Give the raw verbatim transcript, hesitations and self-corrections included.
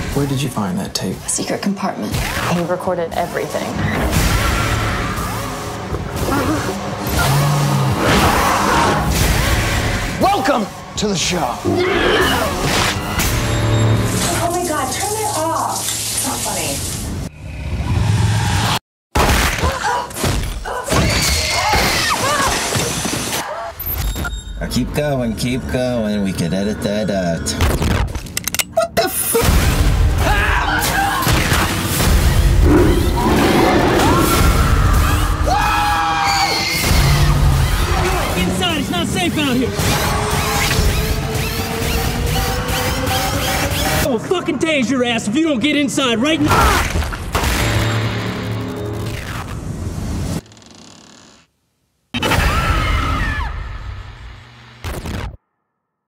Where did you find that tape? A secret compartment. He recorded everything. Welcome to the show. Oh my God, turn it off. It's not funny. Now keep going, keep going. We could edit that out. What the f? Inside, it's not safe out here. I will fucking tase your ass if you don't get inside right now.